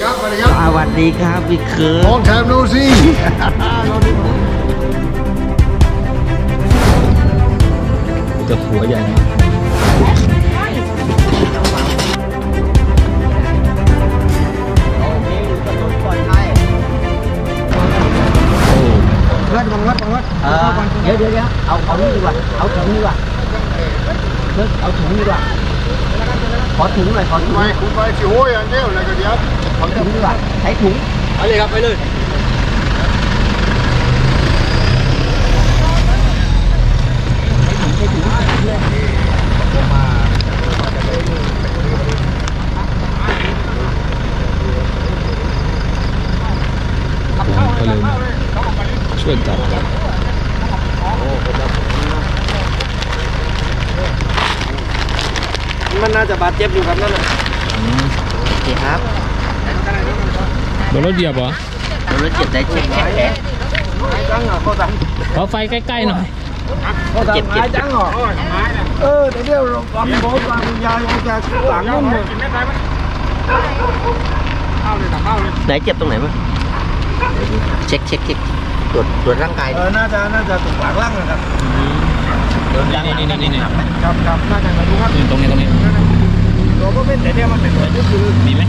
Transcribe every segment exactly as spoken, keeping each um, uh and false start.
ครับสวัสดีครับสวัสดีครับพี่เคิร์ Long time no see จะหัวใหญ่วัดบังวัดบังวัดเดี๋ยวเดี๋ยวเดี๋ยวเอาเอานี่ดีกว่าเอาถุงดีกว่าเลิกเอาถุงดีกว่าขอถุงหน่อยขอถุงไปคุณไปสิโอ้ยอันเดียวอะไรกันเดี๋ยวขอถุงดีกว่าใช้ถุงไปเลยครับไปเลยใช้ถุงใช้ถุงเลยก็เลยช่วยจับมันน่าจะบาดเจ็บอยู่ครับนั่นแหละโอเคครับโดนรถเหยียบเหรอโดนรถเหยียบได้เช็คแขนขอไฟใกล้ๆหน่อยเจ็บเจ็บจังเหรอเออเดี๋ยวเราทำโบราณยายจะหลังนุ่มเลยไหนเจ็บตรงไหนบ้างเช็คเช็คเช็คตรวจตรวจร่างกายเออน่าจะน่าจะถูกหลังล่างนะครับโดนนี่นี่นี่นี่ครับครับน่าจะมาดูครับตรงนี้ตรงนี้เราก็เป็นแต่เนี่ยมันเป็นรอยทุกคือมีไหม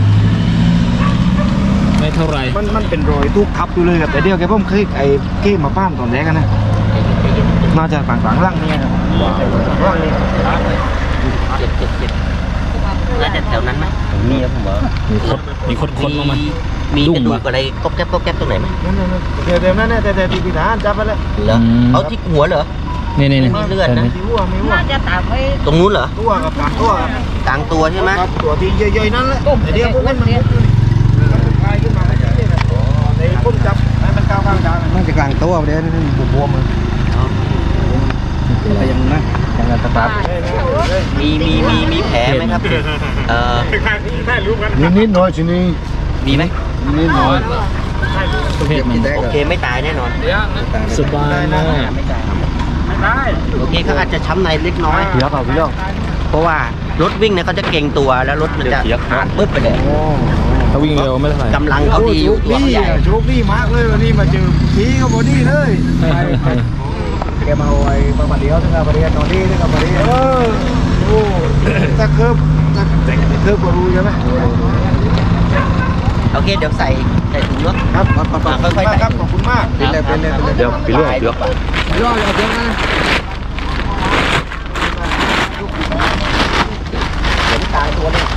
ไม่เท่าไรมันมันเป็นรอยทุกทับอยู่เลยครับแต่เดี๋ยวแกผมเคยไอ้เก้มาป้ามตอนแรกกันนะน่าจะฝั่งฝั่งล่างนี่ครับล่างนี่เจ็บเจ็บเจ็บน่าจะแถวนั้นไหมมีครับผมบอกมีคดมีคดคดลงมามีกระดูกอะไรก๊อบแก๊บก๊อบแก๊บตรงไหนไหมเดี๋ยวเดี๋ยวนั่นเนี่ยแต่แต่ที่พิธานจับไปแล้วเหรอเอาที่หัวเหรอนี่นี่นี่มีเลือดนะมีหัวมีหัวน่าจะตามไปตรงนู้นเหรอตัวกับกลางตัวกลางตัวใช่ไหมตัวที่ใหญ่ๆนั่นแหละแต่เดี๋ยวพวกนั้นมันคลายขึ้นมาในพุ่มจับให้มันก้าวข้างกลางมันจะกลางตัวเดี๋ยวนี่บวมมืออะไรอย่างนั้นอย่างนั้นครับมีมีมีมีแผลไหมครับเออนิดนิดหน่อยทีนี้มีไหมนิดหน่อยโอเคไม่ตายแน่นอนสบายมากโอเคเขาอาจจะช้ำในเล็กน้อยเดี๋ยวเปล่าพี่เรื่องเพราะว่ารถวิ่งเนี่ยเขาจะเก่งตัวแล้วรถมันจะผ่านปึ๊บไปเลยถ้าวิ่งเร็วไม่เท่าไหร่กำลังเขาดีอยู่ตัวใหญ่โชคดีมากเลยวันนี้มาเจอพี่เขาบอดี้เลยแกมาไว้มาบัดเดียวถึงกับบัดเดียวนอนนี่ถึงกับบัดเดียวเออโอ้ถ้าเคิร์ฟถ้าแต่งเคิร์ฟก็รู้ใช่ไหมโอเคเดี๋ยวใส่ใส่ถุงเนาะครับขอบคุณมากครับขอบคุณมากเป็นเลยเป็นเลยเดี๋ยวไปเรื่อยเดี๋ยวย่ออย่าเดี๋ยวนะเห็นตายตัวนี้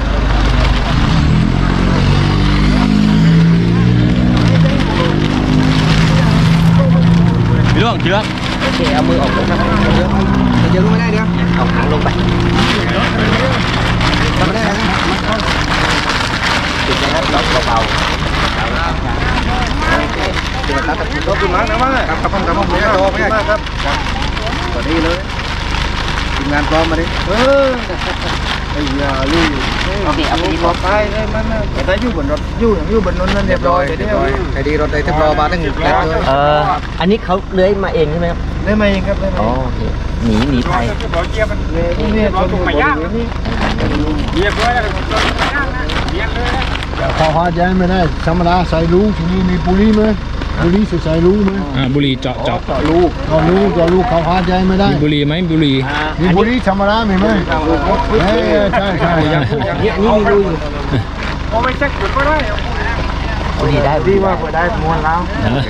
พี่ล่วงเชือกโอเคเอามือออกเลยครับเดี๋ยวเดี๋ยวลงไม่ได้เดี๋ยวเอาหางลงไปทำไม่ได้นะติดนะครับล็อกเบาๆเดี๋ยวตัดขอบคุณมากนะมั้งครับครับผมครับผมไม่โตไม่มากครับสวัสดีเลยทีมงานพร้อมมาดิเออไอ้ยาลุยโอเคเอาไปปลอดภัยเลยมันนะแต่อยู่บนรถอยู่อย่างอยู่บนรถนั่นเรียบร้อยเดี๋ยวไอ้ดีรถไอ้ที่รอมาตั้งแต่เลยเอออันนี้เขาเลื้อยมาเองใช่ไหมครับเลื้อยมาเองครับเลื้อยมาโอเคหนีหนีภัยนี่นี่เราถูกมาย่างนี่เรียบร้อยแล้วเรียบเลยพอหาใจไม่ได้ธรรมดาใส่ลูกที่นี่มีปุรีไหมบุหรี่ใส่ลูกไหมอ่าบุหรี่เจาะเจาะเจาะลูกเจาะลูกเจาะลูกเขาหาใจไม่ได้มีบุหรี่ไหมบุหรี่มีบุหรี่ธรรมดาไหมไหมเฮ้ยใช่ใช่ยังนี่นี่มีรูอยู่พอไม่เช็คก็ได้บุหรี่ได้ดีว่าได้ม้วนแล้ว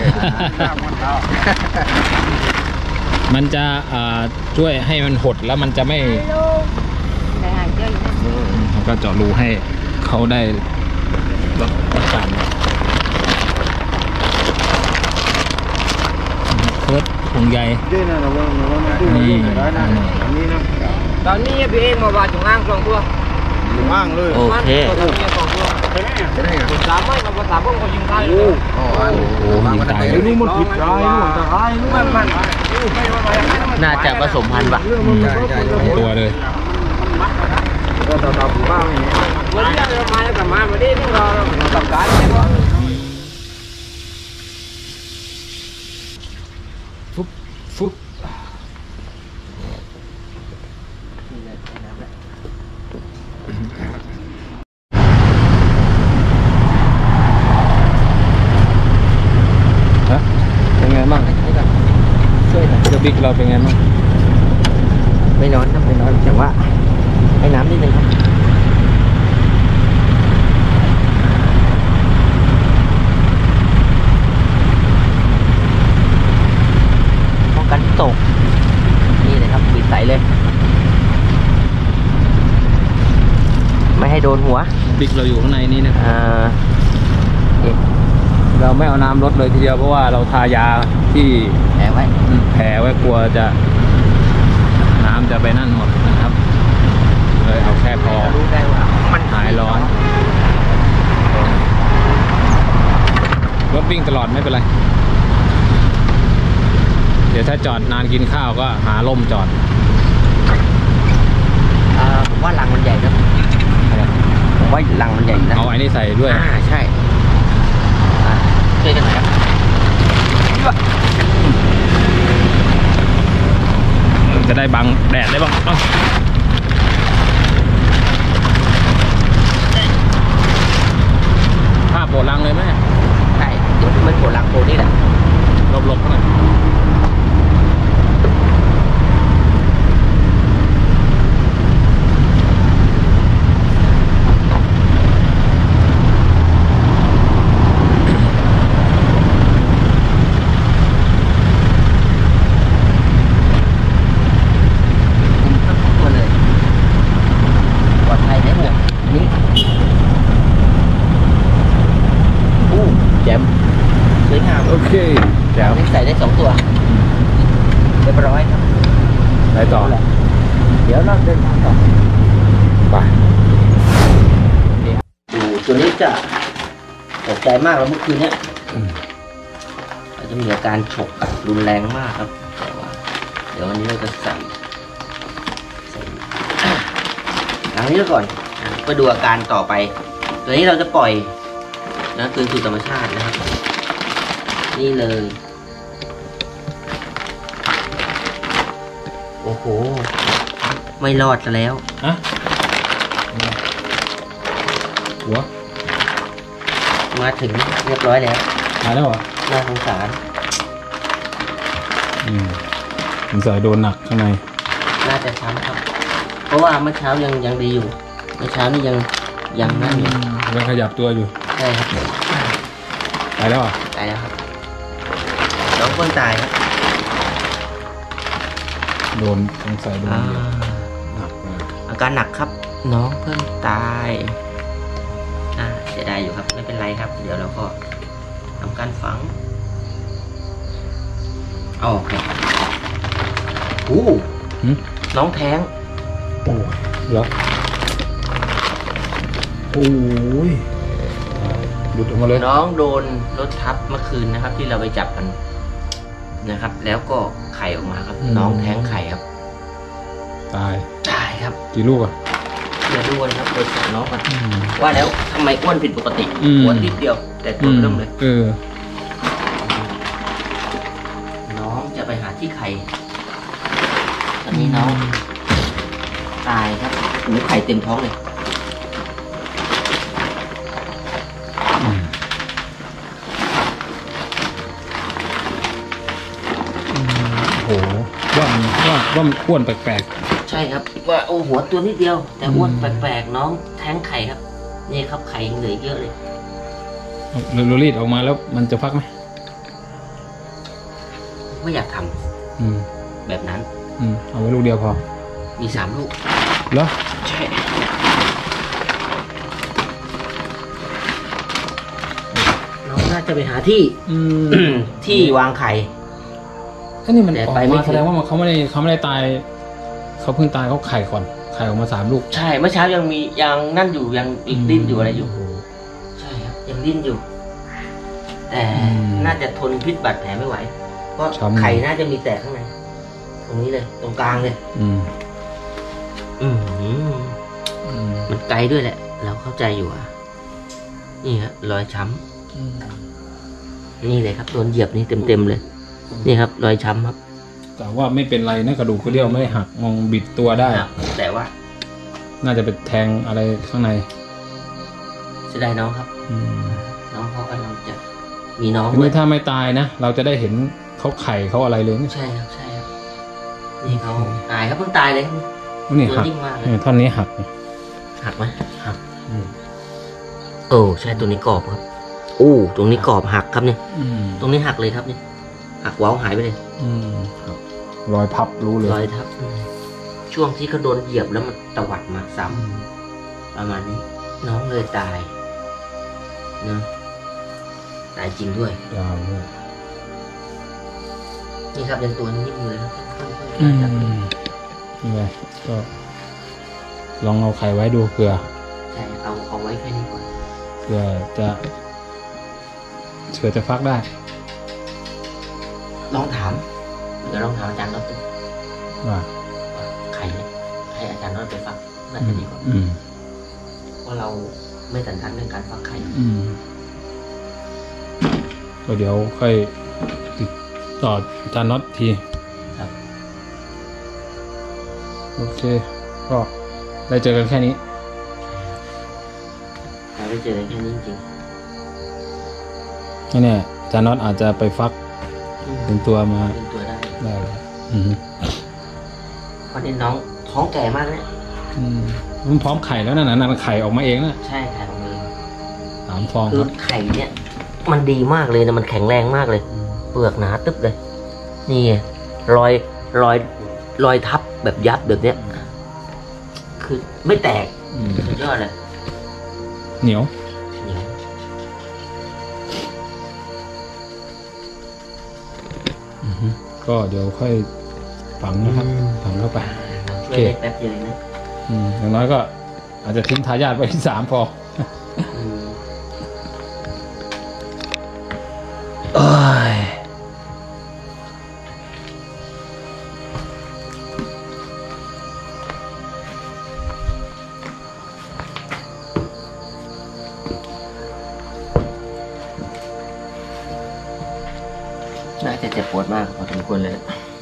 มันจะช่วยให้มันหดแล้วมันจะไม่เขาก็เจาะรูให้เขาได้รับประกันเพิร์ดห่วงใยนี่ตอนนี้พี่เองมาบาดจงอ้างสองตัวจงอ้างเลยโอเคสามไม่มาสามพวกเขายิงตายโอ้โหยิงตายรู้มันผิดใจรู้มันตายรู้มันมันน่าจะผสมพันธุ์ปะตัวเลยก็ตาตาผู้บ้างอย่างนี้วันนี้เรามาแล้วกลับมาวันนี้ที่เราทำการเนี่ยฟุ๊บฟุ๊บเราเป็นไงบ้างไม่นอนครับไม่นอนแต่ว่าให้น้ำนิดนึงครับป้องกันตกนี่เลยครับปิดใสเลย ไม่ให้โดนหัวบิ๊กเราอยู่ข้างในนี้นะอ่าเอ๊ะเราไม่เอาน้ำลดเลยทีเดียวเพราะว่าเราทายาที่แผลไว้แผลไว้กลัวจะน้ำจะไปนั่นหมดนะครับเลยเอาแค่พอรู้ได้ว่ามันหายร้อนรถวิ่งตลอดไม่เป็นไรเดี๋ยวถ้าจอดนานกินข้าวก็หาร่มจอดอ่าผมว่ารังมันใหญ่นะผมว่ารังมันใหญ่นะเอาไอ้นี่ใส่ด้วยอ่าใช่อ่าช่วยกันหน่อยครับจะได้บังแดดได้บ้างเอ้าภาพโบรังเลยไหมใช่เดี๋ยวมันปวดหลังโผล่นี่แหละหลบๆเข้าหน่อยตัวเลยปลอดภัยได้หมดนี่อู้แจ่มสวยงามโอเคแจ๋วนี่ใส่ได้สองตัวเรียบร้อยครับไปต่อเดี๋ยวเราเดินทางต่อไปดูตัวนี้จะตกใจมากแล้วเมื่อคืนเนี้ยอาจจะมีอาการฉกกัดรุนแรงมากครับแต่ว่าเดี๋ยววันนี้เราจะใส่ใส่หลังนี้ก่อนไปดูอาการต่อไป ตัวนี้เราจะปล่อยนะคืนสู่ธรรมชาตินะครับนี่เลยโอ้โหไม่รอดซะแล้วฮะหัวมาถึงเรียบร้อยแล้วมาแล้วเหรอน่าสงสารอืมมันใส่โดนหนักข้างในน่าจะช้ำครับ เพราะว่าเมื่อเช้ายังยังดีอยู่เมื่อเช้านี่ยังยังนั่นอยู่ยังขยับตัวอยู่ใช่ครับไปแล้วเหรอตายแล้วครับน้องคนตายครับโดนสงสัยโดนอ่าหนักเลยอาการหนักครับ น้องเพิ่งตายอ่าเสียดายอยู่ครับไม่เป็นไรครับ เดี๋ยวเราก็ทำการฝังโอเคโอ้หึน้องแท้งโอ้เหรอโอ้ยหลุดออกมาเลยน้องโดนรถทับเมื่อคืนนะครับ ที่เราไปจับกันนะครับ แล้วก็ไข่ออกมาครับ น้องแท้งไข่ครับตายตายครับกี่ลูกอ่ะเดี๋ยวดูนะครับโดยสารน้องก่อนว่าแล้วทำไมอ้วนผิดปกติอืมอ้วนนิดเดียว แต่ตัวเริ่มเลยเออน้องจะไปหาที่ไข่ตอนนี้น้องตายครับหนูไข่เต็มท้องเลยโอ้โหว่ามันว่าว่ามันอ้วนแปลกใช่ครับว่าโอ้หัวตัวนิดเดียว แต่อ้วนอืมแปลกๆน้องแท้งไข่ครับนี่ครับไข่ยังเหลือเยอะเลยๆเรารีดออกมาแล้วมันจะฟักไหมไม่อยากทำอืมแบบนั้นอืมเอาไว้ลูกเดียวพอมีสามลูกเหรอใช่น้องน่าจะไปหาที่อืมที่วางไข่ก็นี่มันแต่ออกไปไม่มาถึงแสดงว่ามันเขาไม่ได้เขาไม่ได้ตายเขาเพิ่งตายเขาไข่ก่อนไข่ออกมาสามลูกใช่เมื่อเช้ายังมียังนั่นอยู่ยังดิ้นอยู่อะไรอยู่โโหใช่ครับยังดิ้นอยู่ แต่อืมน่าจะทนพิษบาดแผลไม่ไหว เพราะช้ำไข่น่าจะมีแตกข้างในตรงนี้เลย ตรงกลางเลยอืมอืมอืมมันไกลด้วยแหละ เราเข้าใจอยู่อ่ะนี่ครับรอยช้อืมำนี่เลยครับโดนเหยียบนี่เต็มๆเลย นี่ครับรอยช้ำครับแต่ว่าไม่เป็นไรนะกระดูกกระเดี่ยวไม่ได้หักมองบิดตัวได้ครับแต่ว่าน่าจะเป็นแทงอะไรข้างในเสียดายน้องครับอืมน้องเขากำลังจะมีน้องทีด้วนี้ยถ้าไม่ตายนะเราจะได้เห็นเขาไข่เขาอะไรเลยนะใช่ครับใช่ครับนี่เขาตายครับเพิ่งตายเลยครับนี่หักตัวนิ่งมากเลยนี่ท่อนนี้หักเนี่ยหักไหมหักอืมเออใช่ตัวนี้กรอบครับโอ้ตรงนี้กรอบหักครับเนี่ยอืมตรงนี้หักเลยครับเนี่ยหักเว้าหายไปเลยอืมครับรอยพับรู้เลยรอยทับอืมช่วงที่เขาโดนเหยียบแล้วมันตวัดมาซ้ำประมาณนี้ น้องเลยตายนะตายจริงด้วยยาวด้วยนี่ครับยังตัวนิ่มเลยครับอืมนี่ไงก็ลองเอาไข่ไว้ดูเผื่อใช่เอาเอาไว้แค่นี้ก่อนเผื่อจะเผื่อจะฟักได้ลองถามเดี๋ยวลองถามอาจารย์น็อตดูว่าว่าใครเนี่ยให้อาจารย์น็อตไปฟักน่าจะดีกว่าอืมเพราะเราไม่สันทัดเรื่องการฟักไข่อืมก็เดี๋ยวค่อยติดต่ออาจารย์น็อตทีครับโอเค ก็ได้เจอกันแค่นี้เราได้เจอกันแค่นี้จริงไม่แน่อาจารย์น็อตอาจจะไปฟักๆอืมเป็นตัวมาเป็นตัวได้ได้เลยอืมเพราะนี่น้องท้องแก่มากเนี่ยอืมมันพร้อมไข่แล้วนะนั่นไข่ออกมาเองนะใช่ไข่ของมือสามฟองคืคอรับไข่เนี่ย มันดีมากเลยนะมันแข็งแรงมากเลย เปลือกหนาตึ๊บเลย นี่ไงรอยรอยรอยทับแบบยับแบบเนี้ย คือไม่แตกอืมสุดยอดเลยเหนียวเหนียวอือฮึก็เดี๋ยวค่อยฝังนะครับ ฝังเข้าไปช่วยได้แป๊บเดียวเองนะอืมอย่างน้อยก็อาจจะทิ้งทายาทไว้ที่สามพออืมโอ้ยน่าจะเจ็บปวดมากพอสมควรเลยนะ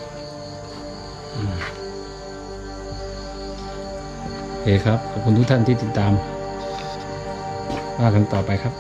โอเคครับ ขอบคุณทุกท่านที่ติดตามว่ากันต่อไปครับ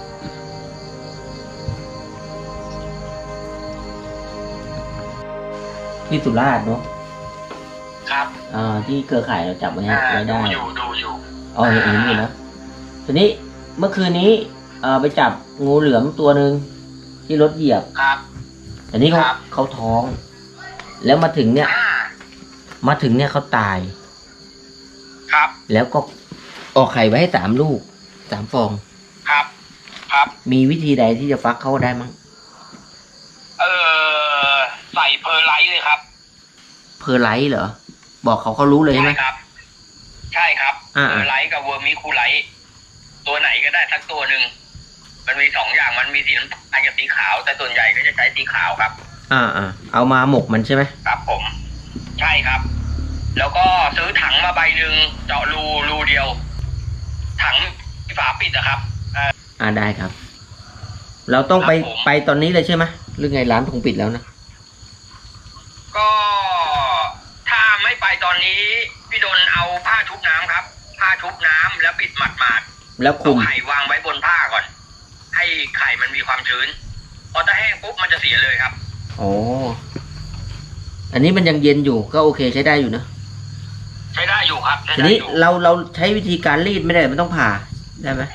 ที่สุราษฎร์เนาะครับอ่าที่เครือข่ายเราจับไว้ให้อ่าไว้ดูได้อยู่ดูอยู่อ๋อเห็นเห็นอยู่นะทีนี้เมื่อคืนนี้เอ่อไปจับงูเหลือมตัวหนึ่งที่รถเหยียบครับแต่นี้เขาครับเขาท้อง แล้วมาถึงเนี่ยอ่ามาถึงเนี่ยเขาตายครับแล้วก็ออกไข่ไว้ให้สามลูกสามฟองครับ ครับมีวิธีใดที่จะฟักเขาได้มั้งเออใส่เพอร์ไลท์เลยครับเพอร์ไลท์เหรอ บอกเขาเขารู้เลยใช่ไหมครับ ใช่ครับอ่าเพอร์ไลท์กับเวอร์มิคูไลท์ตัวไหนก็ได้สักตัวหนึ่งมันมีสองอย่างมันมีสีน้ำตาลกับสีขาว แต่ส่วนใหญ่ก็จะใช้สีขาวครับอ่าอ่าเอามาหมกมันใช่ไหมครับผม ใช่ครับ แล้วก็ซื้อถังมาใบหนึ่งเจาะรูรูเดียว ถังฝาปิดนะครับอ่าได้ครับ เราต้องไปครับผมไปตอนนี้เลยใช่ไหมหรือไงร้านคงปิดแล้วนะก็ถ้าไม่ไปตอนนี้พี่ดนเอาผ้าชุบน้ำครับ ผ้าชุบน้ำแล้วปิดหมัดหมาดแล้วๆคุเอามไข่วางไว้บนผ้าก่อน ให้ไข่มันมีความชื้นพอถ้าแห้งปุ๊บมันจะเสียเลยครับอ๋ออันนี้มันยังเย็นอยู่ก็โอเคใช้ได้อยู่นะใช้ได้อยู่ครับใช้ทีได้นี้อยู่เราเราใช้วิธีการรีดไม่ได้มันต้องผ่าได้ไหม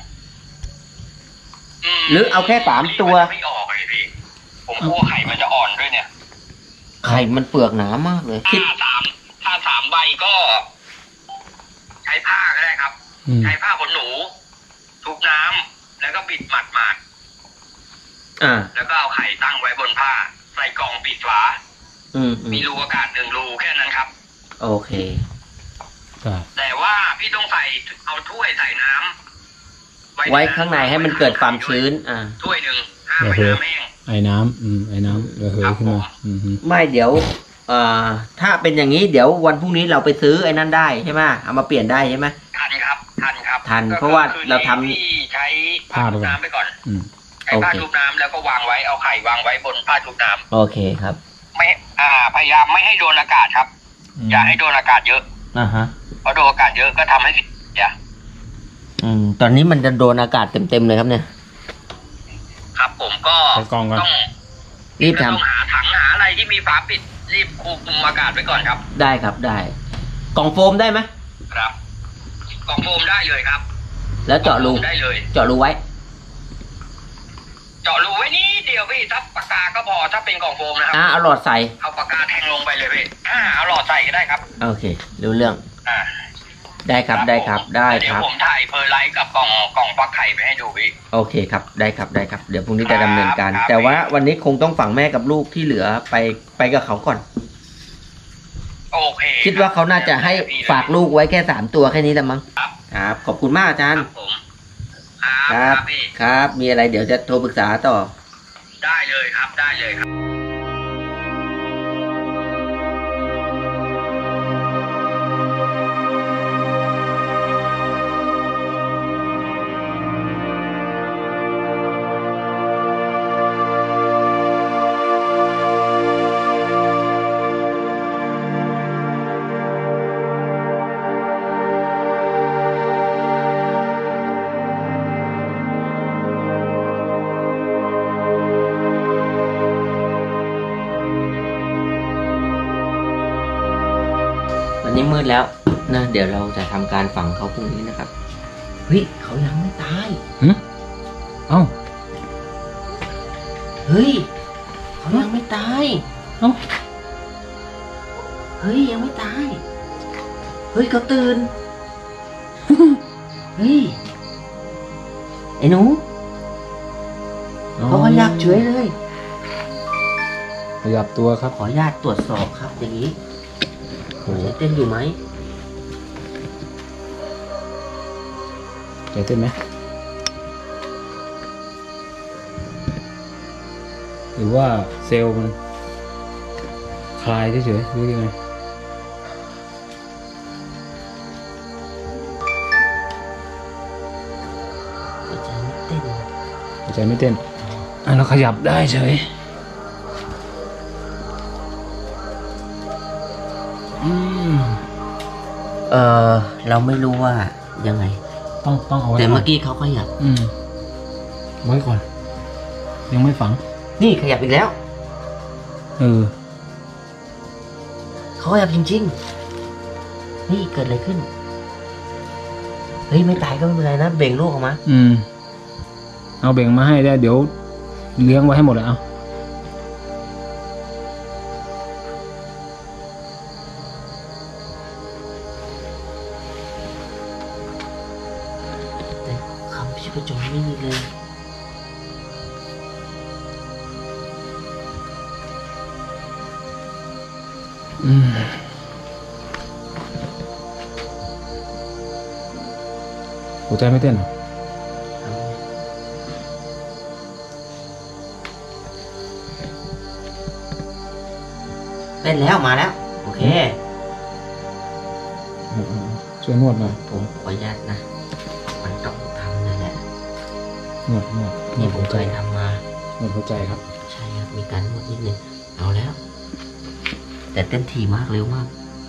มหรือเอาแค่สามตัวไม่ออกเลยพี่ ผมกลัวไข่มันจะอ่อนด้วยเนี่ยไข่มันเปลือกหนามากเลยคิดถ้าสามถ้าสามใบก็ ใช้ผ้าก็ได้ครับอืมใช้ผ้าขนหนูชุบน้ำแล้วก็ปิดหมัดหมาดอ่าๆแล้วก็เอาไข่ตั้งไว้บนผ้า ใส่กล่องปิดฝาอืมอืมีมรูอากาศหนึ่งรูแค่นั้นครับโอเคได้แต่ว่าพี่ต้องใส่เอาถ้วยใส่น้ำไว้ข้างในให้มันเกิดความชื้น อ่าถ้วยหนึ่งห้ามไม่น้ำแห้งไอ้น้ำอืมไอ้น้ำระเหยขึ้นมาอืมฮึไม่เดี๋ยวเอ่อถ้าเป็นอย่างนี้เดี๋ยววันพรุ่งนี้เราไปซื้อไอ้นั่นได้ใช่ไหมเอามาเปลี่ยนได้ใช่ไหมทันครับทันครับทันก็เพราะว่าคือเราทำพี่ใช้ผ้าชุบน้ำไปก่อนอืมใช้ผ้าชุบน้ำแล้วก็วางไว้เอาไข่วางไว้บนผ้าชุบน้ำโอเคครับไม่อ่าพยายามไม่ให้โดนอากาศครับ อย่าให้โดนอากาศเยอะอ่าฮะเพราะโดนอากาศเยอะก็ทำให้เสียอืมตอนนี้มันจะโดนอากาศเต็มๆเลยครับเนี่ยครับ ผมก็ใส่กล่องก่อนต้องรีบทต้องหาถังหาอะไรที่มีฝาปิดรีบคุมอากาศไว้ก่อนครับได้ครับได้กล่องโฟมได้ไหมครับกล่องโฟมได้เลยครับแล้วเจาะรูกล่องโฟมได้เลยเจาะรูไว้เจาะรูไว้นี่เดียวพี่ถ้าปากกาก็พอถ้าเป็นกล่องโฟมนะครับอ่าเอาหลอดใส่เอาปากกาแทงลงไปเลยพี่อ่าเอาหลอดใส่ก็ได้ครับโอเครู้เรื่องอ่าได้ครับได้ครับได้เดี๋คยวรับผมถ่ายเพอร์ไลท์กับกล่องกล่องฟักไข่ไปให้ดูพี่โอเคครับได้ครับได้ครับเดี๋ยวพรุ่งนี้จะดำเนินการครับแต่ว่าวันนี้คงต้องฝังแม่กับลูกที่เหลือไปไปกับเขาก่อนโอเคคิดว่าเขาน่าจะให้ฝากลูกไว้แค่สามตัวแค่นี้ละมั้งครับครับขอบคุณมากอาจารคย์รับผมคครัรับบพี่ครับ มีอะไรเดี๋ยวจะโทรปรึกษาต่อได้เลยครับได้เลยครับวันนี้มืดแล้วนะเดี๋ยวเราจะทำการฝังเขาพรุ่งนี้นะครับเฮ้ยเขายังไม่ตายหึเอ้าเฮ้ยเขายังไม่ตายเอ้าเฮ้ยยังไม่ตายเฮ้ยเขาตื่น เฮ้ยไอ้หนูเขาขยับเฉยเลยขยับตัวครับขออนุญาตตรวจสอบครับอย่างนี้โอ้โหหัวใจเต้นอยู่ไหมใจเต้นไหมหรือว่าเซลล์มันคลายเฉยๆหรือยังไงหัวใจไม่เต้นหัวใจไม่เต้นอ่ะเราขยับได้เฉยอืมเออเราไม่รู้ว่ายังไงต้องต้องเอาไว้แต่ก่เมื่ออน กี้เขาขยับอืมไว้ก่อน ยังไม่ฝังนี่ขยับอีกแล้วเออเขาขยับจริงๆนี่เกิดอะไรขึ้นเฮ้ยไม่ตายก็ไม่เป็นไรนะเบ่งลูกออกมาอืม เอาเบ่งมาให้ได้เดี๋ยวเลี้ยงไว้ให้หมดเลยเอาแต่คำชีพจรไม่มีเลยอืมหัวใจไม่เต้นเหรอเต้นแล้วมาแล้ว โอเคอืมอืมช่วยนวดหน่อยผมขออนุญาตนะ มันต้องทำนั่นแหละนวดนวดนนี่วดผหัมวเคใจยทำมานวดหัวใจครับใช่ครับ มีการนวดนิดนึง เอาแล้ว แต่เต้นถี่มากเร็วมาก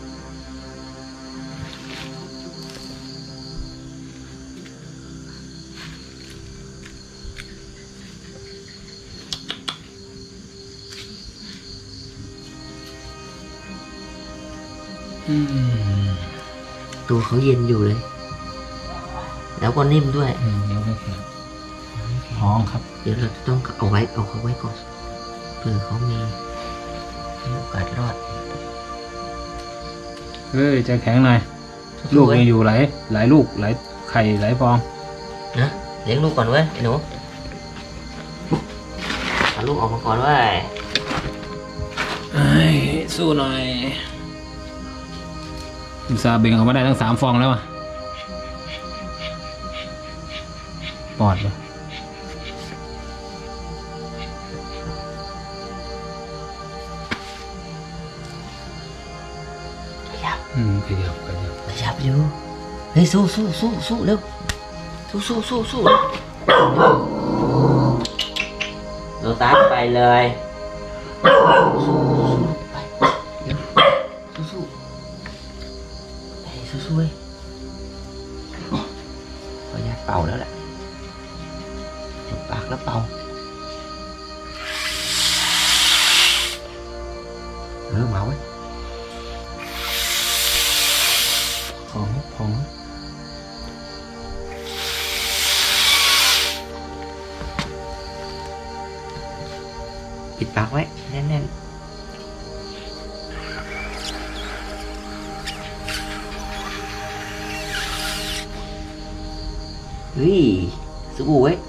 อืมตัวเขาเย็นอยู่เลย แล้วก็นิ่มด้วยอืมเดี๋ยวไม่แข็งท้องครับเดี๋ยวเราจะต้องเอาไว้เอาเขาไว้ก่อนเผื่อเขามีมีโอกาสรอดเฮ้ยใจแข็งหน่อยลูกยังอยู่หลายหลายลูกหลายไข่หลายฟองนะเลี้ยงลูกก่อนเว้ยไอ้หนูเอาลูกออกมาก่อนเว้ยเอ้ยสู้หน่อยอุตส่าห์เบ่งออกมาได้ทั้งสามฟองแล้วอ่ะปอดเลยขยับอืมขยับขยับขยับอยู่เฮ้ยสู้สู้สู้สู้เร็วสู้สู้สู้สู้โดนตัดไปเลยสู้สู้ไปเร็วสู้สู้เฮ้ยสู้สู้เว้ยขออนุญาตเป่าแล้วแหละหยุดปากแล้วเป่าออมาไว้พองพองปิดปากไว้แน่นๆเฮ้ยสู้เว้ย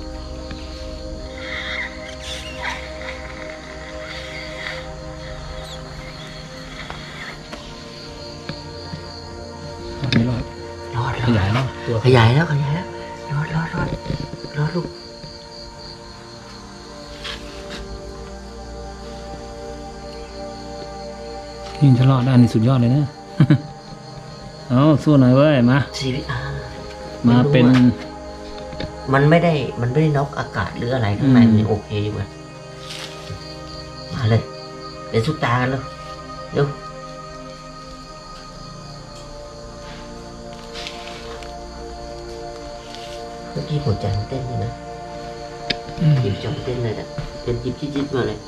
ไม่รอดรอดขยายแล้วตัวขยายแล้วขยายแล้วรอดรอดรอดรอดลูกยิ่งจะรอดได้นี่สุดยอดเลยนะ เอาสู้หน่อยเว้ยมาชีวิตอ่ามาเป็นมันไม่ได้มันไม่ได้น็อกอากาศหรืออะไรข้างในอืมมันยังโอเคอยู่อะมาเลยเดี๋ยวสุดตากันเลยเร็วเมื่อกี้หัวใจมันเต้นอยู่นะอืมจิบจอมเต้นเลยนะเต้นจิบจิบจิบมาเลย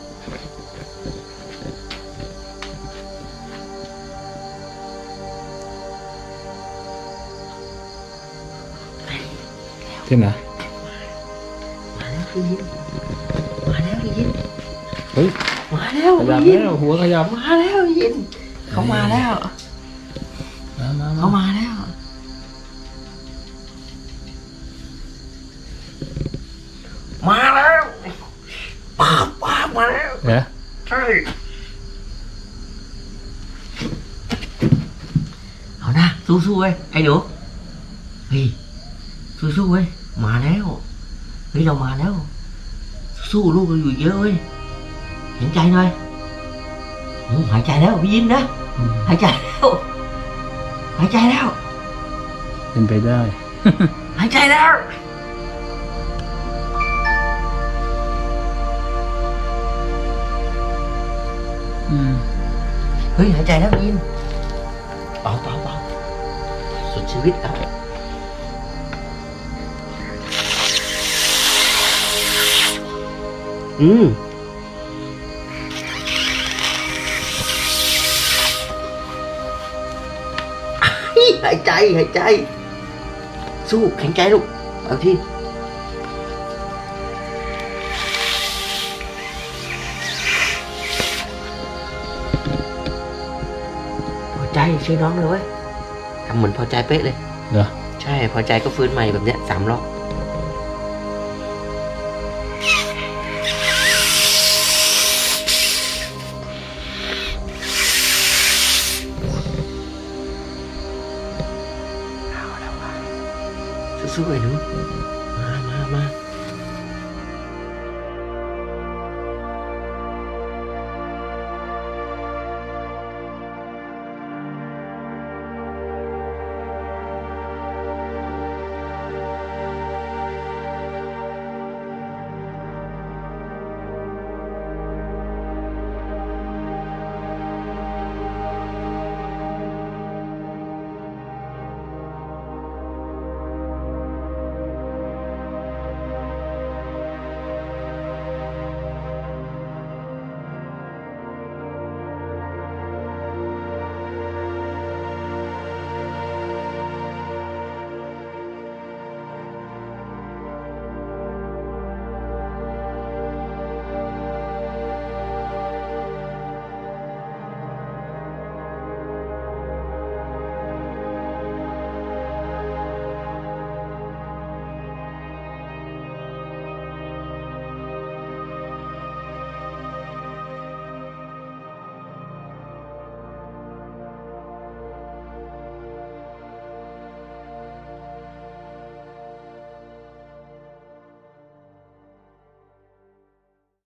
เท่ไหนมาแล้วพี่ยินมาแล้วพี่ยินเฮ้ยมาแล้วขยับพี่ยินแล้วหัวขยับมาแล้วพี่ยินเขามาแล้วมามาเขามาแล้ว มาแล้วป้าบป้าบมาแล้วเดี๋ยวใช่เอานะสู้ๆเว้ยไอ้หนูเฮ้ยสู้ๆเว้ยมาแล้วเฮ้ยเรามาแล้ว สู้ลูกเราอยู่เยอะเว้ยเห็นใจหน่อยโอ้หายใจแล้วพี่ยิ้มนะอืมหายใจแล้วหายใจแล้วเป็นไปได้หายใจแล้วอืมเฮ้ยหายใจแล้วยินเบาเบาเบาสุดชีวิตแล้วอืมหายใจหายใจสู้แข็งใจลูกเอาที่พอใจช่วยน้องเลยเว้ยทำเหมือนพอใจเป๊ะเลยเหรอใช่พอใจก็ฟื้นใหม่แบบเนี้ยสามรอบสู้ๆไอ้หนู